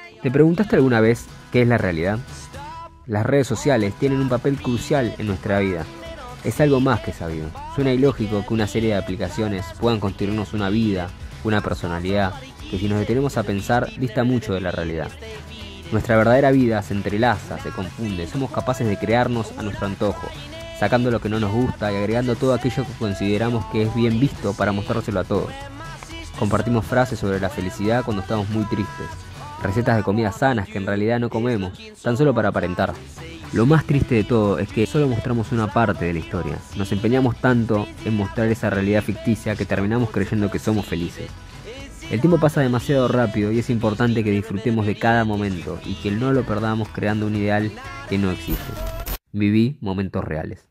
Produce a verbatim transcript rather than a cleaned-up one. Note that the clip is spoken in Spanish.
¿Te preguntaste alguna vez qué es la realidad? Las redes sociales tienen un papel crucial en nuestra vida. Es algo más que sabido. Suena ilógico que una serie de aplicaciones puedan construirnos una vida, una personalidad, que si nos detenemos a pensar dista mucho de la realidad. Nuestra verdadera vida se entrelaza, se confunde, somos capaces de crearnos a nuestro antojo, sacando lo que no nos gusta y agregando todo aquello que consideramos que es bien visto para mostrárselo a todos. Compartimos frases sobre la felicidad cuando estamos muy tristes, recetas de comidas sanas que en realidad no comemos, tan solo para aparentar. Lo más triste de todo es que solo mostramos una parte de la historia. Nos empeñamos tanto en mostrar esa realidad ficticia que terminamos creyendo que somos felices. El tiempo pasa demasiado rápido y es importante que disfrutemos de cada momento y que no lo perdamos creando un ideal que no existe. Viví momentos reales.